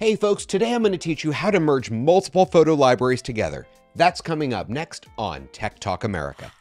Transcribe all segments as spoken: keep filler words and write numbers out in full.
Hey folks, today I'm going to teach you how to merge multiple photo libraries together. That's coming up next on Tech Talk America.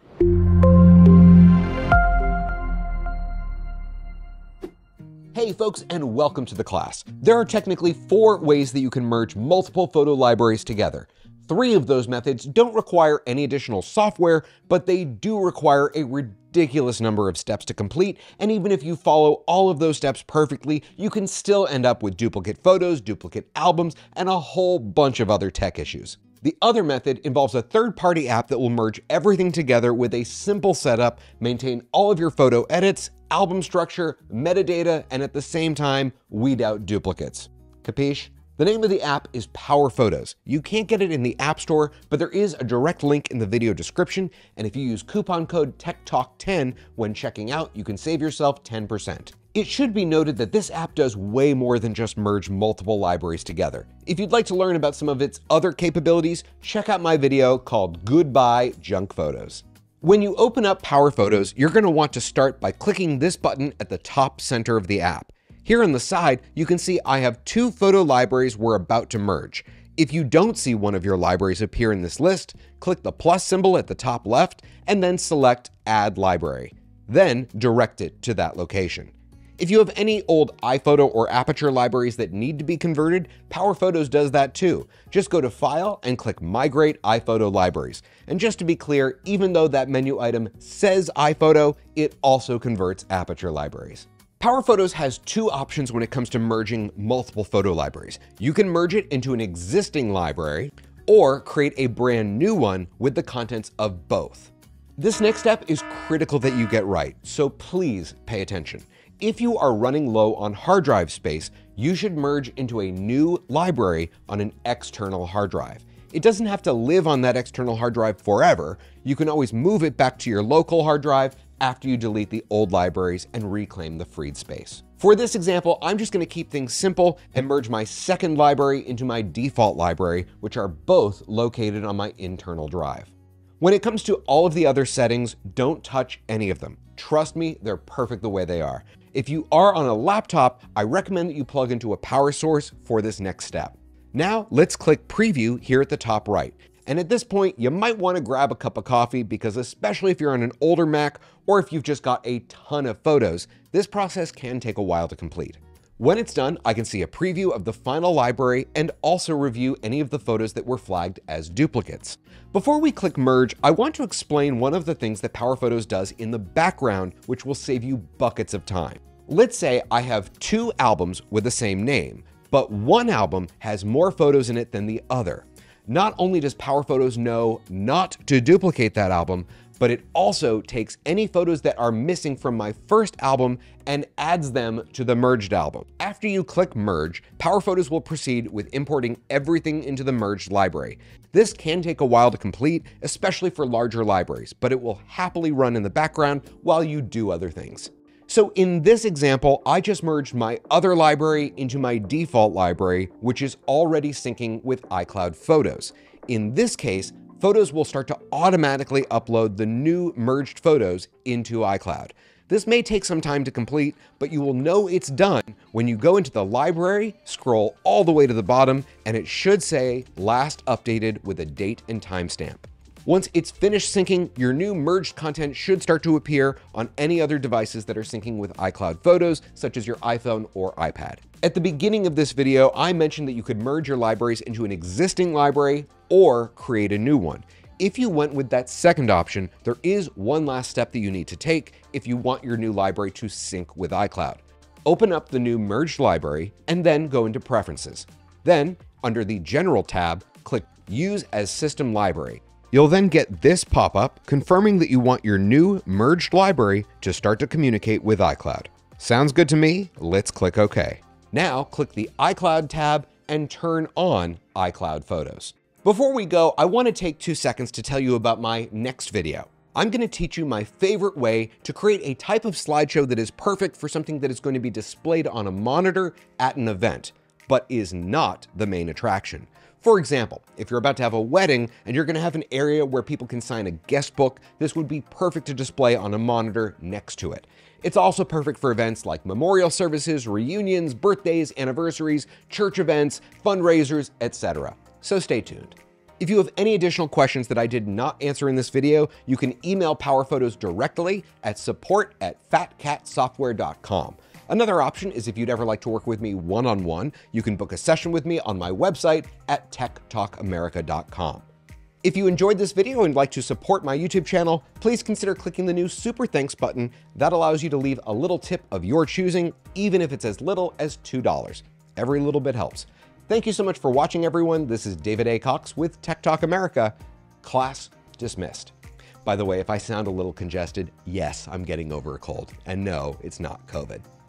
Hey folks, and welcome to the class. There are technically four ways that you can merge multiple photo libraries together. Three of those methods don't require any additional software, but they do require a ridiculous number of steps to complete, and even if you follow all of those steps perfectly, you can still end up with duplicate photos, duplicate albums, and a whole bunch of other tech issues. The other method involves a third-party app that will merge everything together with a simple setup, maintain all of your photo edits, album structure, metadata, and at the same time, weed out duplicates. Capiche? The name of the app is PowerPhotos. You can't get it in the App Store, but there is a direct link in the video description, and if you use coupon code Tech Talk ten when checking out, you can save yourself ten percent. It should be noted that this app does way more than just merge multiple libraries together. If you'd like to learn about some of its other capabilities, check out my video called Goodbye Junk Photos. When you open up PowerPhotos, you're going to want to start by clicking this button at the top center of the app. Here on the side, you can see I have two photo libraries we're about to merge. If you don't see one of your libraries appear in this list, click the plus symbol at the top left and then select Add Library. Then direct it to that location. If you have any old iPhoto or Aperture libraries that need to be converted, PowerPhotos does that too. Just go to File and click Migrate iPhoto Libraries. And just to be clear, even though that menu item says iPhoto, it also converts Aperture libraries. PowerPhotos has two options when it comes to merging multiple photo libraries. You can merge it into an existing library or create a brand new one with the contents of both. This next step is critical that you get right, so please pay attention. If you are running low on hard drive space, you should merge into a new library on an external hard drive. It doesn't have to live on that external hard drive forever. You can always move it back to your local hard drive after you delete the old libraries and reclaim the freed space. For this example, I'm just going to keep things simple and merge my second library into my default library, which are both located on my internal drive. When it comes to all of the other settings, don't touch any of them. Trust me, they're perfect the way they are. If you are on a laptop, I recommend that you plug into a power source for this next step. Now let's click Preview here at the top right. And at this point, you might want to grab a cup of coffee because especially if you're on an older Mac or if you've just got a ton of photos, this process can take a while to complete. When it's done, I can see a preview of the final library and also review any of the photos that were flagged as duplicates. Before we click Merge, I want to explain one of the things that PowerPhotos does in the background, which will save you buckets of time. Let's say I have two albums with the same name, but one album has more photos in it than the other. Not only does PowerPhotos know not to duplicate that album, but it also takes any photos that are missing from my first album and adds them to the merged album. After you click Merge, PowerPhotos will proceed with importing everything into the merged library. This can take a while to complete, especially for larger libraries, but it will happily run in the background while you do other things. So in this example, I just merged my other library into my default library, which is already syncing with iCloud Photos. In this case, Photos will start to automatically upload the new merged photos into iCloud. This may take some time to complete, but you will know it's done when you go into the library, scroll all the way to the bottom, and it should say last updated with a date and timestamp. Once it's finished syncing, your new merged content should start to appear on any other devices that are syncing with iCloud Photos, such as your iPhone or iPad. At the beginning of this video, I mentioned that you could merge your libraries into an existing library or create a new one. If you went with that second option, there is one last step that you need to take if you want your new library to sync with iCloud. Open up the new merged library and then go into Preferences. Then, under the General tab, click Use as System Library. You'll then get this pop-up confirming that you want your new merged library to start to communicate with iCloud. Sounds good to me? Let's click OK. Now click the iCloud tab and turn on iCloud Photos. Before we go, I want to take two seconds to tell you about my next video. I'm going to teach you my favorite way to create a type of slideshow that is perfect for something that is going to be displayed on a monitor at an event, but is not the main attraction. For example, if you're about to have a wedding and you're going to have an area where people can sign a guest book, this would be perfect to display on a monitor next to it. It's also perfect for events like memorial services, reunions, birthdays, anniversaries, church events, fundraisers, et cetera. So stay tuned. If you have any additional questions that I did not answer in this video, you can email PowerPhotos directly at support at fat cat software dot com. Another option is if you'd ever like to work with me one-on-one, you can book a session with me on my website at tech talk america dot com. If you enjoyed this video and would like to support my YouTube channel, please consider clicking the new Super Thanks button. That allows you to leave a little tip of your choosing, even if it's as little as two dollars. Every little bit helps. Thank you so much for watching, everyone. This is David A. Cox with Tech Talk America. Class dismissed. By the way, if I sound a little congested, yes, I'm getting over a cold. And no, it's not COVID.